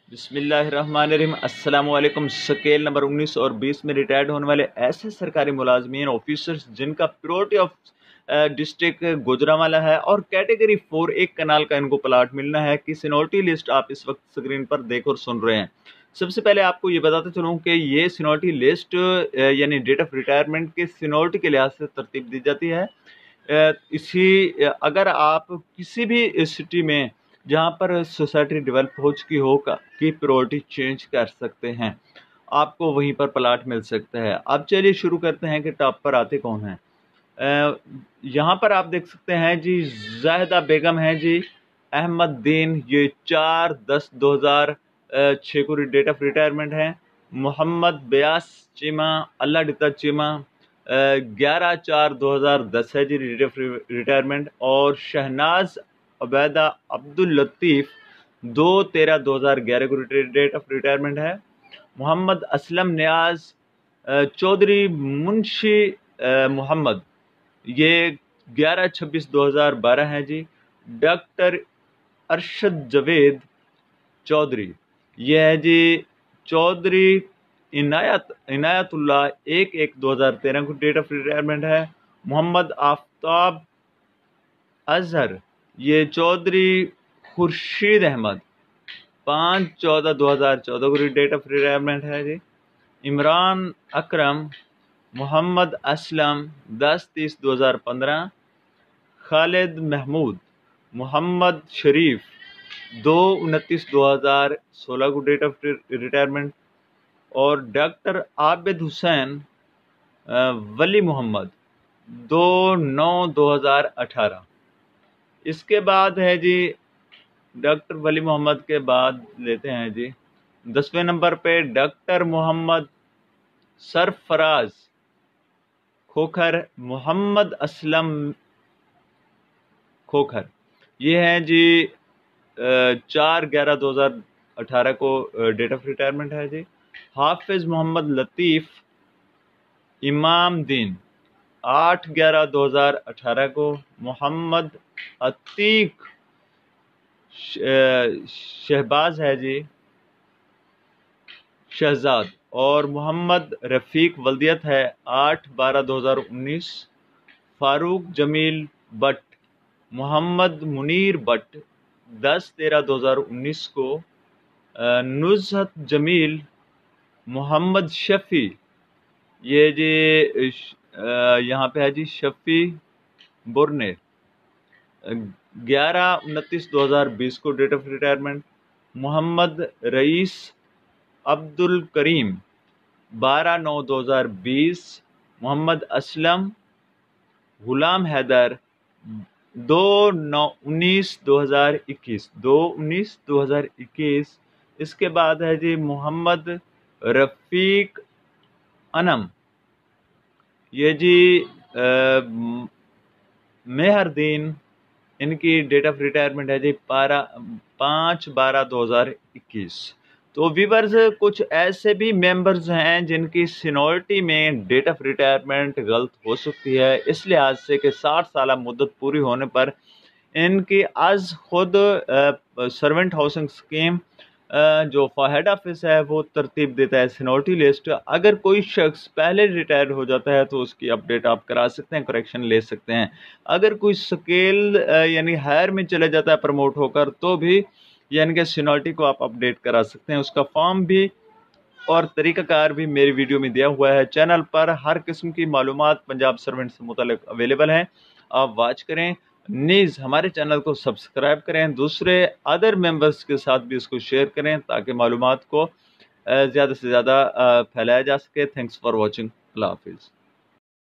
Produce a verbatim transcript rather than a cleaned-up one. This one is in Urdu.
بسم اللہ الرحمن الرحیم۔ السلام علیکم۔ سکیل نمبر انیس اور بیس میں ریٹائرڈ ہونے والے ایسے سرکاری ملازمین آفیسرز جن کا پریورٹی آف ڈسٹرکٹ گوجرانوالہ ہے اور کیٹیگری فور ایک کنال کا ان کو پلاٹ ملنا ہے کی سینیورٹی لسٹ آپ اس وقت سکرین پر دیکھ اور سن رہے ہیں۔ سب سے پہلے آپ کو یہ بتاتے چلوں کہ یہ سینیورٹی لسٹ یعنی ڈیٹ آف ریٹائرمنٹ کے سینیورٹی کے لحاظ سے ترتیب دی جاتی ہے۔ اسی اگر آپ کسی بھی سٹی میں جہاں پر سوسائٹی ڈیولپ ہو چکی ہو کی پریورٹی چینج کر سکتے ہیں، آپ کو وہیں پر پلاٹ مل سکتا ہے۔ اب چلیے شروع کرتے ہیں کہ ٹاپ پر آتے کون ہیں۔ یہاں پر آپ دیکھ سکتے ہیں جی زاہدہ بیگم ہیں جی، احمد دین، یہ چار دس دو ہزار چھ کو ڈیٹ آف ریٹائرمنٹ ہے۔ محمد بیاس چیمہ، اللہ ڈتا چیمہ، گیارہ چار دو ہزار دس ہے جی ڈیٹ آف ریٹائرمنٹ۔ اور شہناز عبیدہ عبداللطیف دو تیرہ دو ہزار گیارہ کو ڈیٹ آف ریٹائرمنٹ ہے۔ محمد اسلم نیاز چودھری منشی محمد، یہ گیارہ چھبیس دو ہزار بارہ ہے جی۔ ڈاکٹر ارشد جاوید چودھری، یہ ہے جی چودھری عنایت عنایت اللہ ایک ایک دو ہزار تیرہ کو ڈیٹ آف ریٹائرمنٹ ہے۔ محمد آفتاب اظہر، یہ چودھری خورشید احمد پانچ چودہ دو ہزار چودہ کو ڈیٹ آف ریٹائرمنٹ ہے جی۔ عمران اکرم محمد اسلم دس تیس دو ہزار پندرہ۔ خالد محمود محمد شریف دو انتیس دو ہزار سولہ کو ڈیٹ آف ریٹائرمنٹ۔ اور ڈاکٹر عابد حسین ولی محمد دو نو دو ہزار اٹھارہ۔ اس کے بعد ہے جی ڈاکٹر ولی محمد کے بعد لیتے ہیں جی دسویں نمبر پہ ڈاکٹر محمد سرفراز کھوکھر، محمد اسلم کھوکھر، یہ ہیں جی چار گیارہ دو ہزار اٹھارہ کو ڈیٹ آف ریٹائرمنٹ ہے جی۔ حافظ محمد لطیف امام دین آٹھ گیارہ دو ہزار اٹھارہ کو۔ محمد عتیق شہباز ہے جی شہزاد۔ اور محمد رفیق ولدیت ہے آٹھ بارہ دو ہزار انیس۔ فاروق جمیل بٹ محمد منیر بٹ دس تیرہ دو ہزار انیس کو۔ نزہت جمیل محمد شفیع، یہ جی یہاں پہ ہے جی شفیع برنے گیارہ انتیس دو ہزار بیس کو date of retirement. Muhammad Raees Abdul Karim بارہ نو دو ہزار بیس۔ محمد اسلم غلام حیدر دو نو انیس دو ہزار اکیس دو انیس دو ہزار اکیس۔ اس کے بعد ہے جی محمد رفیق انم، یہ جی مہر دین، ان کی ڈیٹ آف ریٹائرمنٹ ہے جی بارہ پانچ بارہ دو ہزار اکیس۔ تو ویورز کچھ ایسے بھی ممبرز ہیں جن کی سینیورٹی میں ڈیٹ آف ریٹائرمنٹ غلط ہو سکتی ہے، اس لحاظ سے کہ ساٹھ سالہ مدت پوری ہونے پر ان کی از خود سرونٹ ہاؤسنگ اسکیم جو ہیڈ آفس ہے وہ ترتیب دیتا ہے سینیورٹی لسٹ۔ اگر کوئی شخص پہلے ریٹائر ہو جاتا ہے تو اس کی اپڈیٹ آپ کرا سکتے ہیں، کریکشن لے سکتے ہیں۔ اگر کوئی سکیل یعنی ہائر میں چلے جاتا ہے پروموٹ ہو کر تو بھی یعنی کہ سینیورٹی کو آپ اپڈیٹ کرا سکتے ہیں۔ اس کا فارم بھی اور طریقہ کار بھی میری ویڈیو میں دیا ہوا ہے۔ چینل پر ہر قسم کی معلومات پنجاب سرونٹ سے متعلق اویلیبل ہیں، آپ واچ کریں۔ نیز ہمارے چینل کو سبسکرائب کریں، دوسرے ادر ممبرز کے ساتھ بھی اس کو شیئر کریں تاکہ معلومات کو زیادہ سے زیادہ پھیلایا جا سکے۔ تھینکس فار واچنگ، اللہ حافظ۔